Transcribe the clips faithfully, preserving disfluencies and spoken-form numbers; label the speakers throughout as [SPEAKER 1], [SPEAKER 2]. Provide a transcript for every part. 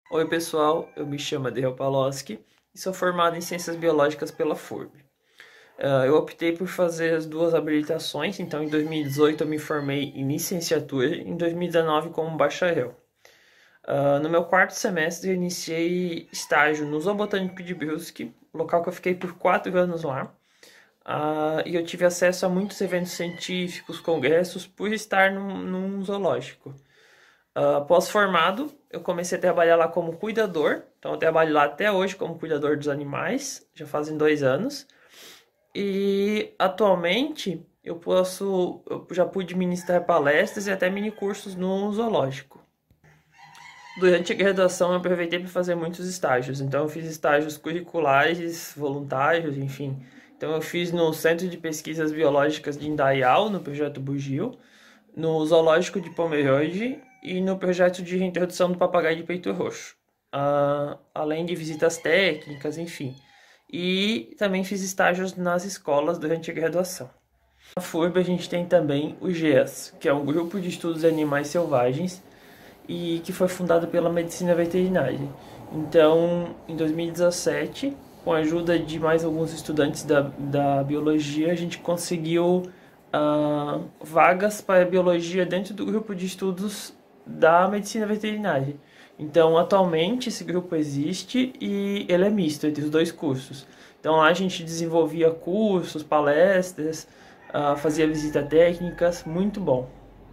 [SPEAKER 1] Oi pessoal, eu me chamo Adriel Paloski e sou formado em Ciências Biológicas pela F U R B. Uh, eu optei por fazer as duas habilitações, então em dois mil e dezoito eu me formei em licenciatura e em dois mil e dezenove como bacharel. Uh, no meu quarto semestre eu iniciei estágio no Zoobotânico de Brusque, local que eu fiquei por quatro anos lá. Uh, e eu tive acesso a muitos eventos científicos, congressos, por estar num, num zoológico. Uh, pós-formado, eu comecei a trabalhar lá como cuidador. Então, eu trabalho lá até hoje como cuidador dos animais, já fazem dois anos. E atualmente eu posso, eu já pude ministrar palestras e até mini cursos no zoológico. Durante a graduação, eu aproveitei para fazer muitos estágios. Então, eu fiz estágios curriculares, voluntários, enfim. Então, eu fiz no Centro de Pesquisas Biológicas de Indaial, no projeto Bugio, no Zoológico de Pomerode e no projeto de reintrodução do papagaio de peito roxo, uh, além de visitas técnicas, enfim. E também fiz estágios nas escolas durante a graduação. Na F U R B a gente tem também o GEAS, que é um grupo de estudos de animais selvagens e que foi fundado pela medicina veterinária. Então, em dois mil e dezessete, com a ajuda de mais alguns estudantes da, da biologia, a gente conseguiu uh, vagas para biologia dentro do grupo de estudos da medicina veterinária. Então, atualmente, esse grupo existe e ele é misto entre os dois cursos. Então, lá a gente desenvolvia cursos, palestras, uh, fazia visitas técnicas, muito bom.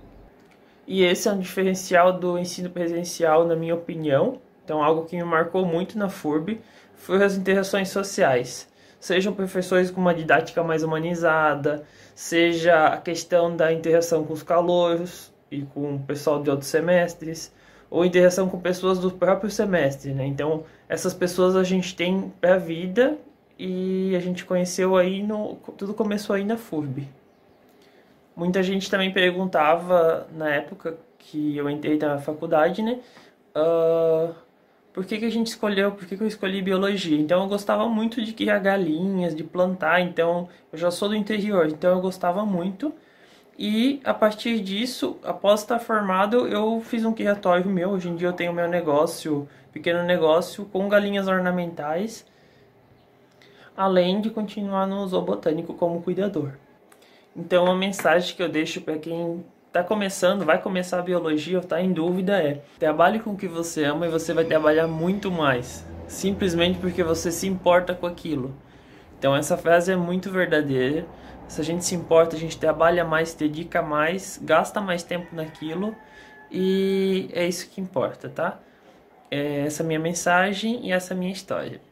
[SPEAKER 1] E esse é um diferencial do ensino presencial, na minha opinião. Então, algo que me marcou muito na F U R B foi as interações sociais. Sejam professores com uma didática mais humanizada, seja a questão da interação com os calouros e com o pessoal de outros semestres, ou interação com pessoas do próprio semestre, né? Então, essas pessoas a gente tem para a vida e a gente conheceu aí, no, tudo começou aí na F U R B. Muita gente também perguntava, na época que eu entrei na faculdade, né? Uh, por que, que a gente escolheu, por que, que eu escolhi biologia? Então eu gostava muito de criar galinhas, de plantar, então eu já sou do interior, então eu gostava muito. E a partir disso, após estar formado, eu fiz um criatório meu. Hoje em dia eu tenho meu negócio, pequeno negócio, com galinhas ornamentais, além de continuar no zoobotânico como cuidador. Então, a mensagem que eu deixo para quem está começando, vai começar a biologia ou está em dúvida é: trabalhe com o que você ama e você vai trabalhar muito mais, simplesmente porque você se importa com aquilo. Então, essa frase é muito verdadeira. Se a gente se importa, a gente trabalha mais, se dedica mais, gasta mais tempo naquilo e é isso que importa, tá? É essa é a minha mensagem e essa é a minha história.